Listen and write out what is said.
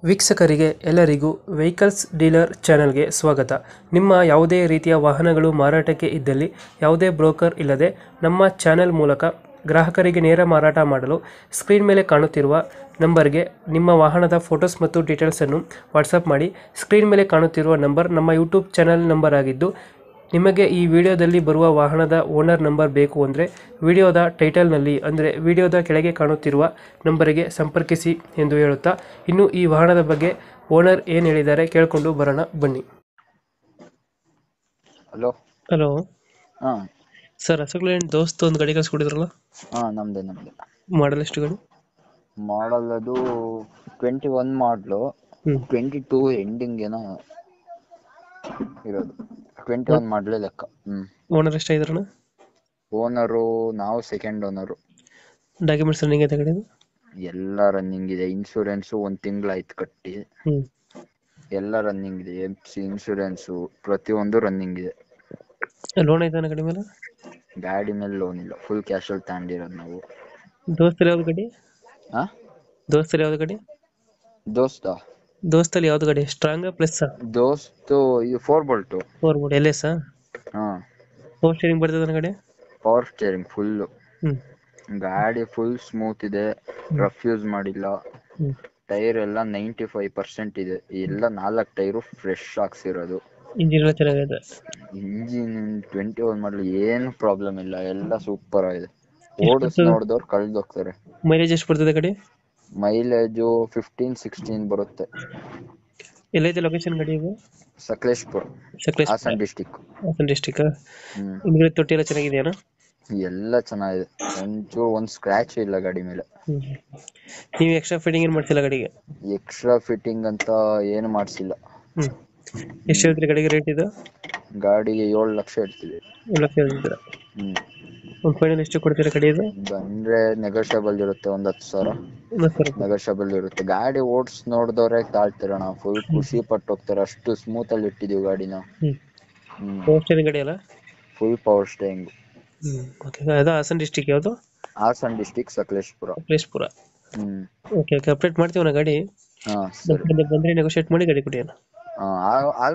ವೀಕ್ಷಕರಿಗೆ ಎಲ್ಲರಿಗೂ vehicles dealer ಚಾನೆಲ್ಗೆ ಸ್ವಾಗತ. ನಿಮ್ಮ ಯಾವುದೇ ರೀತಿಯ ವಾಹನಗಳು ಮಾರಾಟಕ್ಕೆ ಇದ್ದಲ್ಲಿ ಯಾವುದೇ ಬ್ರೋಕರ್ ಇಲ್ಲದೆ ನಮ್ಮ ಚಾನೆಲ್ ಮೂಲಕ ಗ್ರಾಹಕರಿಗೆ ನೇರ ಮಾರಾಟ ಮಾಡಲು ಸ್ಕ್ರೀನ್ ಮೇಲೆ ಕಾಣುತ್ತಿರುವ ನಂಬರ್ಗೆ ನಿಮ್ಮ ವಾಹನದ ಫೋಟೋಸ್ ಮತ್ತು ಡೀಟೇಲ್ಸನ್ನು ವಾಟ್ಸಪ್ ಮಾಡಿ. ಸ್ಕ್ರೀನ್ ಮೇಲೆ ಕಾಣುತ್ತಿರುವ ನಂಬರ್ ನಮ್ಮ ಯೂಟ್ಯೂಬ್ ಚಾನೆಲ್ ನಂಬರ್ ಆಗಿದ್ದು, ನಿಮಗೆ ಈ ವಿಡಿಯೋದಲ್ಲಿ ಬರುವ ವಾಹನದ ಓನರ್ ನಂಬರ್ ಬೇಕು ಅಂದರೆ ವಿಡಿಯೋದ ಟೈಟಲ್ನಲ್ಲಿ ಅಂದರೆ ವಿಡಿಯೋದ ಕೆಳಗೆ ಕಾಣುತ್ತಿರುವ ನಂಬರಿಗೆ ಸಂಪರ್ಕಿಸಿ ಎಂದು ಹೇಳುತ್ತಾ, ಇನ್ನು ಈ ವಾಹನದ ಬಗ್ಗೆ ಓನರ್ ಏನು ಹೇಳಿದ್ದಾರೆ ಕೇಳಿಕೊಂಡು ಬರೋಣ ಬನ್ನಿ. ಹಲೋ. ಹಲೋ ಹಾ ಸರ್, ಅಸೋಕ್ಲೇನ್ ದೋಸ್ತ್ ಒಂದು ಗಾಡಿ ಕಳಿಸ್ಕೊಡಿದ್ರಲ್ಲ, ಹಾ ನಮ್ದೆ. ಮಾಡಲ್ ಎಷ್ಟು ಗಾಡಿ? ಮಾಡಲ್ ಅದು 21 ಮಾಡಲು. ಹ್ಞೂ 22 ಎಂಡಿಂಗ್ ಏನೋ ಇರೋದು. 21 ಮಾಡಲೇ ಲೆಕ್ಕ. ಓನರ್ ಎಷ್ಟಾಗಿದ್ರಣ? ಓನರು ನಾವು ಸೆಕೆಂಡ್ ಓನರು. ಡಾಕ್ಯುಮೆಂಟ್ಸ್ ರನ್ನಿಂಗ್ ಐತೆ ಗಾಡಿದು? ಎಲ್ಲ ರನ್ನಿಂಗ್ ಇದೆ. ಇನ್ಶೂರೆನ್ಸು 1 ತಿಂಗಳಾಯ್ತು ಕಟ್ಟಿ. ಹ್ಞೂ ಎಲ್ಲ ರನ್ನಿಂಗ್ ಇದೆ. FC ಇನ್ಶೂರೆನ್ಸು ಪ್ರತಿಯೊಂದು ರನ್ನಿಂಗ್ ಇದೆ. ಲೋನ್ ಐತಾನ ಗಾಡಿ ಮೇಲೆ? ಗಾಡಿ ಮೇಲೆ ಲೋನ್ ಇಲ್ಲ, ಫುಲ್ ಕ್ಯಾಶಲ್ಲಿ ತಗೊಂಡಿರೋದು ನಾವು. ದೋಸ್ತಲ್ಲಿ ಯಾವ್ದು ಗಾಡಿ? ಹಾ ದೋಸ್ತಲ್ಲಿ ಯಾವ್ದು ಗಾಡಿ? ದೋಸ್ತಲ್ಲಿ ಯಾವ್ದು ಗಾಡಿ? ಸ್ಟ್ರಾಂಗ್ ಪ್ಲಸ್ ದೋಸ್ತು ಇದು 4 ಬೋಲ್ಟು. 4 board L S? ಹಾ ಪವರ್ ಸ್ಟೇರಿಂಗ್ ಬರ್ತದೆ ಗಾಡಿ? Power steering full. ಹ್ಞೂ ಗಾಡಿ ಫುಲ್ ಸ್ಮೂತ್ ಇದೆ, ರಫ್ ಯೂಸ್ ಮಾಡಿಲ್ಲ. ಹ್ಞೂ ಟೈರ್ ಎಲ್ಲ 95% ಇದೆ. ಎಲ್ಲ 4 ಟೈರು ಫ್ರೆಶ್ ಹಾಕ್ಸಿರೋದು. ಇಂಜಿನ್ ಎಲ್ಲ ಚೆನ್ನಾಗಿದೆ? ಇಂಜಿನ್ 21 ಮಾಡಲು ಏನು ಪ್ರಾಬ್ಲಮ್ ಇಲ್ಲ, ಎಲ್ಲ ಸೂಪರ್ ಆಗಿದೆ. ಓಡಿಸ್ ನೋಡಿದವ್ರು ಕಳ್ದೋಗ್ತಾರೆ. ಮೈಲೇಜ್ ಎಷ್ಟು ಬರ್ತದೆ ಗಾಡಿ? ಮೈಲೇಜು 15-16 ಬರುತ್ತೆ. ಎಲ್ಲೈತೆ ಲೊಕೇಶನ್ ಗಾಡಿ ಇದು? ಸಕಲೇಶ್ಪುರ, ಹಾಸನ್ ಡಿಸ್ಟಿಕ್. ಹಾಸನ್ ಡಿಸ್ಟಿಕ್. ಹಿಂದ್ಗಡೆ ತೊಟ್ಟಿ ಎಲ್ಲ ಚೆನ್ನಾಗಿದೆಯಾ? ಎಲ್ಲ ಚೆನ್ನಾಗಿದೆ, ಒಂದ್ ಸ್ಕ್ರಾಚ್ ಇಲ್ಲ ಗಾಡಿ ಮೇಲೆ. ನೀವು ಎಕ್ಸ್ಟ್ರಾ ಫಿಟ್ಟಿಂಗ್ ಏನು ಮಾಡ್ಸಿಲ್ಲ ಗಾಡಿಗೆ? ಎಕ್ಸ್ಟ್ರಾ ಫಿಟ್ಟಿಂಗ್ ಅಂತ ಏನು ಮಾಡಿಸಿಲ್ಲ. ಎಷ್ಟು ಹೇಳ್ತೀರಿ ಗಾಡಿಗೆ ರೇಟ್ ಇದು? ಗಾಡಿಗೆ 7 ಲಕ್ಷ ಇಡ್ತೀವಿ. 7 ಲಕ್ಷ ಹೇಳ್ತೀರಾ? ಒಂದು ಫೈನಲ್ ಎಷ್ಟು ಕೊಡ್ತೀರಾ ಗಾಡಿ ಇದು? ಬಂದ್ರೆ ನೆಗೋಷಿಯಬಲ್ ಇರುತ್ತೆ, 10,000 10,000 ನೆಗೋಷಿಯಬಲ್ ಇರುತ್ತೆ. ಗಾಡಿ ಓಡಿಸ್ ನೋಡಿದವ್ರೆ ತಾಳ್ತಿರೋಣ, ಫುಲ್ ಖುಷಿ ಪಟ್ಟು ಹೋಗ್ತಾರೆ, ಅಷ್ಟು ಸ್ಮೂತ್ ಅಲ್ಲಿ ಇಟ್ಟಿದೀವಿ ಗಾಡಿನ. ಪವರ್ ಸ್ಟೇರಿಂಗ್ ಗಾಡಿ ಅಲ್ಲ? Full power steering. ಓಕೆ. ಅದು ಹಾಸನ್ ಡಿಸ್ಟಿಕ್ ಯಾವುದು? Hassan district, Sakleshpur. Okay okay, update ಮಾಡ್ತೀವಿ ನಾ ಗಾಡಿ. ಹಾ ಸರಿ. ಬಂದರೆ ನೆಗೋಷಿಯೇಟ್ ಮಾಡಿ ಗಾಡಿ ಕೊಡಿ ಅಣ್ಣ.